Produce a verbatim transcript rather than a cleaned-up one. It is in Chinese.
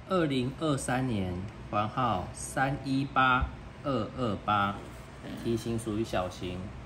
二零二三年环号三一八二二八，题型属于小型。